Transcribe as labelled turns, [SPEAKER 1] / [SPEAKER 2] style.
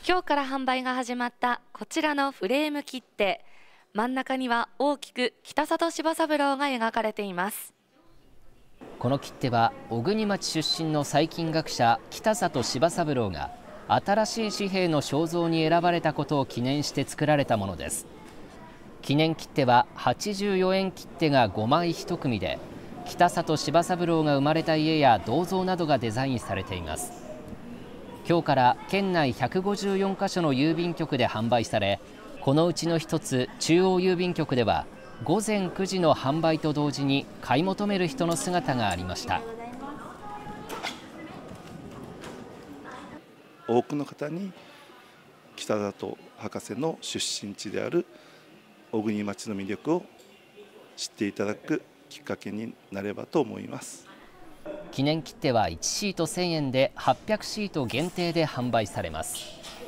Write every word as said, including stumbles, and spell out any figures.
[SPEAKER 1] 今日から販売が始まったこちらのフレーム切手、真ん中には大きく北里柴三郎が描かれています。
[SPEAKER 2] この切手は小国町出身の細菌学者北里柴三郎が新しい紙幣の肖像に選ばれたことを記念して作られたものです。記念切手ははちじゅうよえん切手がごまいいち組で、北里柴三郎が生まれた家や銅像などがデザインされています。今日から県内ひゃくごじゅうよんかしょの郵便局で販売され、このうちの一つ中央郵便局ではごぜんくじの販売と同時に買い求める人の姿がありました。
[SPEAKER 3] 多くの方に北里博士の出身地である小国町の魅力を知っていただくきっかけになればと思います。
[SPEAKER 2] 記念切手はいちシートせんえんではっぴゃくシート限定で販売されます。